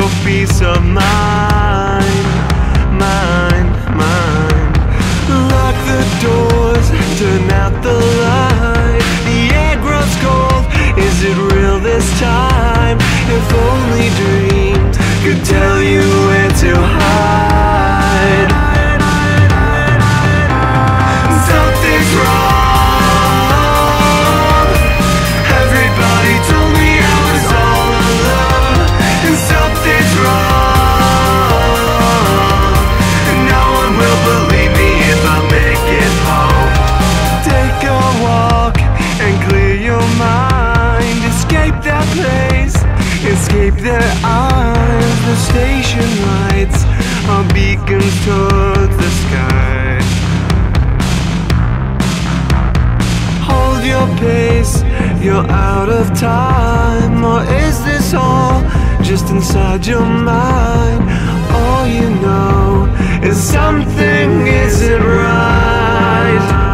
your peace of mind, mine. Lock the doors, turn out the light. The air grows cold, is it real this time? If only dreams could tell you where to hide. Something's wrong. Everybody told me I was all alone. And something's wrong. And no one will believe me if I make it home. Take a walk and clear your mind. Escape that place, escape their eyes. The station lights are beacons towards the sky. Hold your pace, you're out of time. Or is this all just inside your mind? All you know is something isn't right.